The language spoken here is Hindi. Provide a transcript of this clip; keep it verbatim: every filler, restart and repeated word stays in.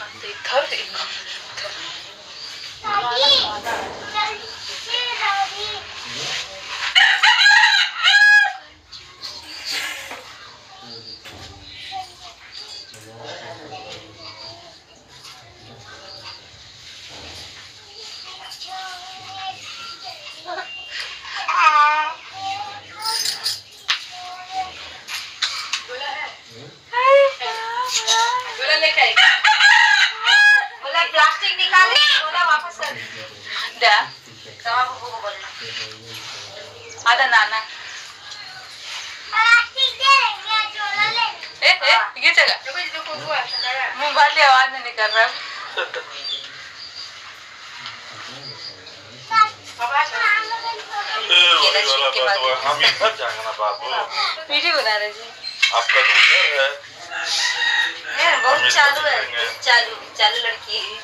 इधर देखो प्लास्टिक निकाले बोला वापस कर दे sama buku को बोलना ada नाना प्लास्टिक दे मैं झोला ले ए ए ये जगह देखो ये देखो वो है मोबाइल की आवाज नहीं कर रहा हम इधर जाएंगे ना बाबू वीडियो बना रहे जी आपका तो उधर है बहुत चालू है चालू चालू लड़की